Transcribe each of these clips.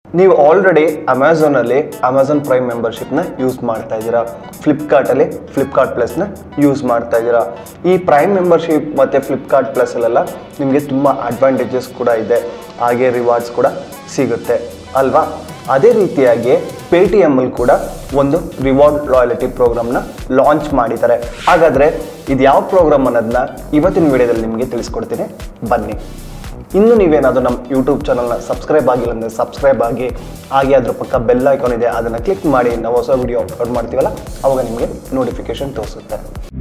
ನೀವು ಆಲ್ರೆಡಿ ಅಮೆಝಾನಲ್ಲಿ Amazon Prime ಮೆಂಬರ್ಶಿಪ್ನ ಯೂಸ್ ಮಾಡ್ತಾ ಇದ್ದೀರಾ, ಫ್ಲಿಪ್ಕಾರ್ಟಲ್ಲಿ ಫ್ಲಿಪ್ಕಾರ್ಟ್ ಪ್ಲಸ್ನ ಯೂಸ್ ಮಾಡ್ತಾ ಇದ್ದೀರಾ. ಈ ಪ್ರೈಮ್ ಮೆಂಬರ್ಶಿಪ್ ಮತ್ತು ಫ್ಲಿಪ್ಕಾರ್ಟ್ ಪ್ಲಸ್ಸಲ್ಲೆಲ್ಲ ನಿಮಗೆ ತುಂಬ ಅಡ್ವಾಂಟೇಜಸ್ ಕೂಡ ಇದೆ, ಹಾಗೆ ರಿವಾರ್ಡ್ಸ್ ಕೂಡ ಸಿಗುತ್ತೆ ಅಲ್ವಾ. ಅದೇ ರೀತಿಯಾಗಿ ಪೇಟಿಎಮ್ಮಲ್ಲಿ ಕೂಡ ಒಂದು ರಿವಾರ್ಡ್ ಲಾಯಲ್ಟಿ ಪ್ರೋಗ್ರಾಮ್ನ ಲಾಂಚ್ ಮಾಡಿದ್ದಾರೆ. ಹಾಗಾದರೆ ಇದು ಯಾವ ಪ್ರೋಗ್ರಾಮ್ ಅನ್ನೋದನ್ನ ಇವತ್ತಿನ ವಿಡಿಯೋದಲ್ಲಿ ನಿಮಗೆ ತಿಳಿಸ್ಕೊಡ್ತೀನಿ, ಬನ್ನಿ. ಇನ್ನು ನೀವೇನಾದರೂ ನಮ್ಮ ಯೂಟ್ಯೂಬ್ ಚಾನಲ್ನ ಸಬ್ಸ್ಕ್ರೈಬ್ ಆಗಿಲ್ಲ ಅಂದರೆ ಸಬ್ಸ್ಕ್ರೈಬ್ ಆಗಿ, ಹಾಗೆ ಅದ್ರ ಪಕ್ಕ ಬೆಲ್ ಐಕಾನ್ ಇದೆ ಅದನ್ನು ಕ್ಲಿಕ್ ಮಾಡಿ, ನಾವು ಹೊಸ ವಿಡಿಯೋ ಅಪ್ಲೋಡ್ ಮಾಡ್ತೀವಲ್ಲ ಅವಾಗ ನಿಮಗೆ ನೋಟಿಫಿಕೇಶನ್ ತೋರಿಸುತ್ತೆ.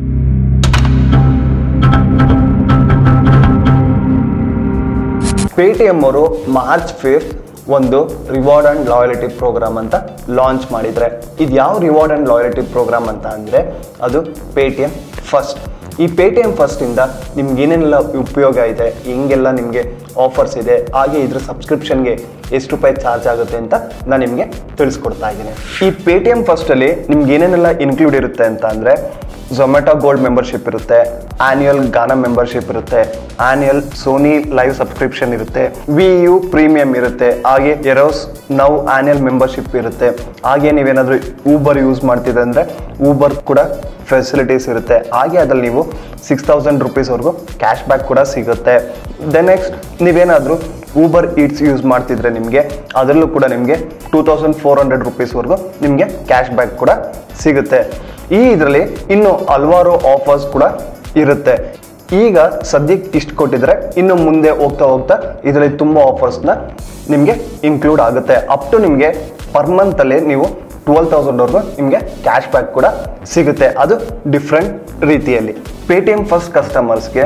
ಪೇಟಿಎಮ್ ಅವರು ಮಾರ್ಚ್ 5 ಒಂದು ರಿವಾರ್ಡ್ ಆ್ಯಂಡ್ ಲಾಯಲ್ಟಿ ಪ್ರೋಗ್ರಾಮ್ ಅಂತ ಲಾಂಚ್ ಮಾಡಿದರೆ. ಇದು ಯಾವ ರಿವಾರ್ಡ್ ಆ್ಯಂಡ್ ಲಾಯಲ್ಟಿ ಪ್ರೋಗ್ರಾಮ್ ಅಂತ ಅಂದರೆ ಅದು ಪೇಟಿಎಮ್ ಫಸ್ಟ್. ಈ ಪೇಟಿಎಮ್ ಫಸ್ಟಿಂದ ನಿಮ್ಗೆ ಏನೆಲ್ಲ ಉಪಯೋಗ ಇದೆ, ಹೆಂಗೆಲ್ಲ ನಿಮಗೆ ಆಫರ್ಸ್ ಇದೆ, ಹಾಗೆ ಇದ್ರ ಸಬ್ಸ್ಕ್ರಿಪ್ಷನ್ಗೆ ಎಷ್ಟು ರೂಪಾಯಿ ಚಾರ್ಜ್ ಆಗುತ್ತೆ ಅಂತ ನಾನು ನಿಮಗೆ ತಿಳಿಸ್ಕೊಡ್ತಾ ಇದ್ದೀನಿ. ಈ ಪೇಟಿಎಮ್ ಫಸ್ಟಲ್ಲಿ ನಿಮ್ಗೆ ಏನೇನೆಲ್ಲ ಇನ್ಕ್ಲೂಡ್ ಇರುತ್ತೆ ಅಂತ ಅಂದರೆ ಝೊಮ್ಯಾಟೊ ಗೋಲ್ಡ್ ಮೆಂಬರ್ಶಿಪ್ ಇರುತ್ತೆ, ಆ್ಯನ್ಯುಯಲ್ ಗಾನಾ ಮೆಂಬರ್ಶಿಪ್ ಇರುತ್ತೆ, ಆ್ಯನ್ಯುಯಲ್ ಸೋನಿ ಲೈವ್ ಸಬ್ಸ್ಕ್ರಿಪ್ಷನ್ ಇರುತ್ತೆ, ವಿಯು ಪ್ರೀಮಿಯಂ ಇರುತ್ತೆ, ಹಾಗೆ ಎರೋಸ್ ನೌ ಆ್ಯನ್ಯುಯಲ್ ಮೆಂಬರ್ಶಿಪ್ ಇರುತ್ತೆ. ಹಾಗೆ ನೀವೇನಾದರೂ ಊಬರ್ ಯೂಸ್ ಮಾಡ್ತಿದ್ರೆ ಅಂದರೆ ಊಬರ್ ಕೂಡ ಫೆಸಿಲಿಟೀಸ್ ಇರುತ್ತೆ. ಹಾಗೆ ಅದ್ರಲ್ಲಿ ನೀವು 6000 ರುಪೀಸ್ವರೆಗೂ ಕ್ಯಾಶ್ ಬ್ಯಾಕ್ ಕೂಡ ಸಿಗುತ್ತೆ. ದೆನ್ ನೆಕ್ಸ್ಟ್ ನೀವೇನಾದರೂ ಊಬರ್ ಈಟ್ಸ್ ಯೂಸ್ ಮಾಡ್ತಿದ್ರೆ ನಿಮಗೆ ಅದರಲ್ಲೂ ಕೂಡ ನಿಮಗೆ 2400 ರುಪೀಸ್ವರೆಗೂ ನಿಮಗೆ ಕ್ಯಾಶ್ ಬ್ಯಾಕ್ ಕೂಡ ಸಿಗುತ್ತೆ. ಈ ಇದರಲ್ಲಿ ಇನ್ನೂ ಹಲವಾರು ಆಫರ್ಸ್ ಕೂಡ ಇರುತ್ತೆ. ಈಗ ಸದ್ಯಕ್ಕೆ ಇಷ್ಟು ಕೊಟ್ಟಿದ್ರೆ ಇನ್ನು ಮುಂದೆ ಹೋಗ್ತಾ ಹೋಗ್ತಾ ಇದರಲ್ಲಿ ತುಂಬ ಆಫರ್ಸ್ನ ನಿಮಗೆ ಇನ್ಕ್ಲೂಡ್ ಆಗುತ್ತೆ. ಅಪ್ ಟು ನಿಮಗೆ ಪರ್ ಮಂತಲ್ಲಿ ನೀವು 12,000ವರೆಗೂ ನಿಮಗೆ ಕ್ಯಾಶ್ ಬ್ಯಾಕ್ ಕೂಡ ಸಿಗುತ್ತೆ, ಅದು ಡಿಫ್ರೆಂಟ್ ರೀತಿಯಲ್ಲಿ. ಪೇಟಿಎಮ್ ಫಸ್ಟ್ ಕಸ್ಟಮರ್ಸ್ಗೆ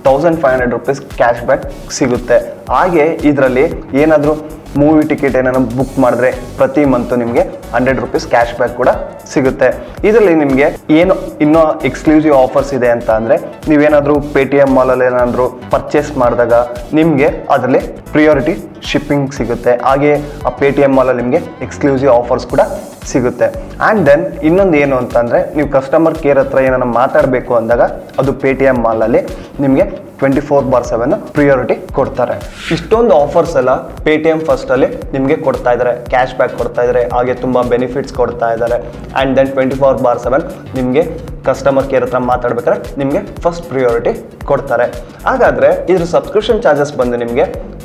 1500 ರುಪೀಸ್ ಕ್ಯಾಶ್ ಬ್ಯಾಕ್ ಸಿಗುತ್ತೆ. ಹಾಗೆ ಇದರಲ್ಲಿ ಏನಾದರೂ ಮೂವಿ ಟಿಕೆಟ್ ಏನಾದ್ರು ಬುಕ್ ಮಾಡಿದ್ರೆ ಪ್ರತಿ ಮಂತು ನಿಮಗೆ 100 ರುಪೀಸ್ ಕ್ಯಾಶ್ ಬ್ಯಾಕ್ ಕೂಡ ಸಿಗುತ್ತೆ. ಇದರಲ್ಲಿ ನಿಮಗೆ ಏನು ಇನ್ನೂ ಎಕ್ಸ್ಕ್ಲೂಸಿವ್ ಆಫರ್ಸ್ ಇದೆ ಅಂತ ಅಂದರೆ ನೀವೇನಾದರೂ ಪೇಟಿಎಮ್ ಮಾಲಲ್ಲಿ ಏನಾದರೂ ಪರ್ಚೇಸ್ ಮಾಡಿದಾಗ ನಿಮಗೆ ಅದರಲ್ಲಿ ಪ್ರಿಯಾರಿಟಿ ಶಿಪ್ಪಿಂಗ್ ಸಿಗುತ್ತೆ. ಹಾಗೆ ಆ ಪೇಟಿಎಮ್ ಮಾಲಲ್ಲಿ ನಿಮಗೆ ಎಕ್ಸ್ಕ್ಲೂಸಿವ್ ಆಫರ್ಸ್ ಕೂಡ ಸಿಗುತ್ತೆ. ಆ್ಯಂಡ್ ದೆನ್ ಇನ್ನೊಂದು ಏನು ಅಂತಂದರೆ ನೀವು ಕಸ್ಟಮರ್ ಕೇರ್ ಹತ್ರ ಏನಾರ ಮಾತಾಡಬೇಕು ಅಂದಾಗ ಅದು ಪೇಟಿಎಮ್ ಮಾಲಲ್ಲಿ ನಿಮಗೆ 24/7 ಪ್ರಿಯಾರಿಟಿ ಕೊಡ್ತಾರೆ. ಇಷ್ಟೊಂದು ಆಫರ್ಸ್ ಎಲ್ಲ ಪೇಟಿಎಮ್ ಫಸ್ಟಲ್ಲಿ ನಿಮಗೆ ಕೊಡ್ತಾ ಇದ್ದಾರೆ, ಕ್ಯಾಶ್ ಬ್ಯಾಕ್ ಕೊಡ್ತಾ ಇದ್ದಾರೆ, ಹಾಗೆ ತುಂಬ ಬೆನಿಫಿಟ್ಸ್ ಕೊಡ್ತಾ ಇದ್ದಾರೆ. ಆ್ಯಂಡ್ ದೆನ್ 24/7 ನಿಮಗೆ ಕಸ್ಟಮರ್ ಕೇರ್ ಹತ್ರ ಮಾತಾಡ್ಬೇಕಾದ್ರೆ ನಿಮಗೆ ಫಸ್ಟ್ ಪ್ರಿಯಾರಿಟಿ ಕೊಡ್ತಾರೆ. ಹಾಗಾದರೆ ಇದ್ರ ಸಬ್ಸ್ಕ್ರಿಪ್ಷನ್ ಚಾರ್ಜಸ್ ಬಂದು ನಿಮಗೆ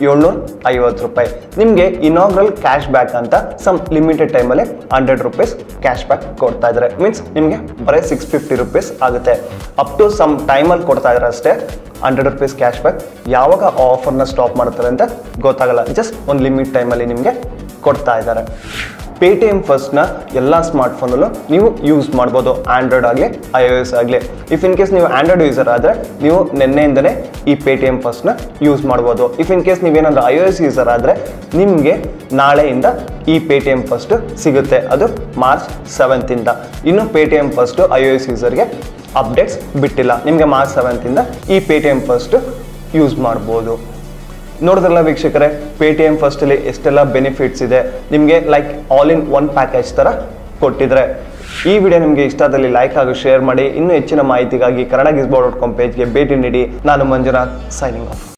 750 ರೂಪಾಯಿ. ನಿಮಗೆ ಇನಾಗ್ರಲ್ ಕ್ಯಾಶ್ ಬ್ಯಾಕ್ ಅಂತ ಸಮ್ ಲಿಮಿಟೆಡ್ ಟೈಮಲ್ಲಿ 100 ರುಪೀಸ್ ಕ್ಯಾಶ್ ಬ್ಯಾಕ್ ಕೊಡ್ತಾ ಇದ್ದಾರೆ. ಮೀನ್ಸ್ ನಿಮಗೆ ಬರೀ 650 ರುಪೀಸ್ ಆಗುತ್ತೆ. ಅಪ್ ಟು ಸಮ್ ಟೈಮಲ್ಲಿ ಕೊಡ್ತಾ ಇದ್ದಾರೆ ಅಷ್ಟೇ 100 ರುಪೀಸ್ ಕ್ಯಾಶ್ ಬ್ಯಾಕ್. ಯಾವಾಗ ಆಫರ್ನ ಸ್ಟಾಪ್ ಮಾಡ್ತಾರೆ ಅಂತ ಗೊತ್ತಾಗಲ್ಲ, ಜಸ್ಟ್ ಒಂದು ಲಿಮಿಟ್ ಟೈಮಲ್ಲಿ ನಿಮಗೆ ಕೊಡ್ತಾ ಇದ್ದಾರೆ. ಪೇಟಿಎಮ್ ಫಸ್ಟ್ನ ಎಲ್ಲ ಸ್ಮಾರ್ಟ್ಫೋನಲ್ಲೂ ನೀವು ಯೂಸ್ ಮಾಡ್ಬೋದು, ಆಂಡ್ರಾಯ್ಡ್ ಆಗಲಿ iOS ಆಗಲಿ. ಇಫ್ ಇನ್ ಕೇಸ್ ನೀವು ಆಂಡ್ರಾಯ್ಡ್ ಯೂಸರ್ ಆದರೆ ನೀವು ನಿನ್ನೆಯಿಂದಲೇ ಈ ಪೇಟಿಎಮ್ ಫಸ್ಟ್ನ ಯೂಸ್ ಮಾಡ್ಬೋದು. ಇಫ್ ಇನ್ ಕೇಸ್ ನೀವೇನಾದರೂ iOS ಯೂಸರ್ ಆದರೆ ನಿಮಗೆ ನಾಳೆಯಿಂದ ಈ ಪೇಟಿಎಮ್ ಫಸ್ಟ್ ಸಿಗುತ್ತೆ, ಅದು ಮಾರ್ಚ್ 7 ಇನ್ನು ಪೇಟಿಎಮ್ ಫಸ್ಟು iOS ಯೂಸರ್ಗೆ ಅಪ್ಡೇಟ್ಸ್ ಬಿಟ್ಟಿಲ್ಲ, ನಿಮಗೆ ಮಾರ್ಚ್ 7 ಈ ಪೇಟಿಎಮ್ ಫಸ್ಟ್ ಯೂಸ್ ಮಾಡ್ಬೋದು. ನೋಡಿದ್ರಲ್ಲ ವೀಕ್ಷಕರೇ, ಪೇಟಿಎಮ್ ಫಸ್ಟಲ್ಲಿ ಎಷ್ಟೆಲ್ಲ ಬೆನಿಫಿಟ್ಸ್ ಇದೆ ನಿಮಗೆ, like all in one package ಥರ ಕೊಟ್ಟಿದ್ರೆ. ಈ ವಿಡಿಯೋ ನಿಮಗೆ ಇಷ್ಟ ಆದಲ್ಲಿ ಲೈಕ್ ಹಾಗೂ ಶೇರ್ ಮಾಡಿ. ಇನ್ನೂ ಹೆಚ್ಚಿನ ಮಾಹಿತಿಗಾಗಿ ಕನ್ನಡ ಗಿಸ್ಬೋ.com ಪೇಜ್ಗೆ ಭೇಟಿ ನೀಡಿ. ನಾನು ಮಂಜುನಾಥ್, ಸೈನಿಂಗ್ ಆಫ್.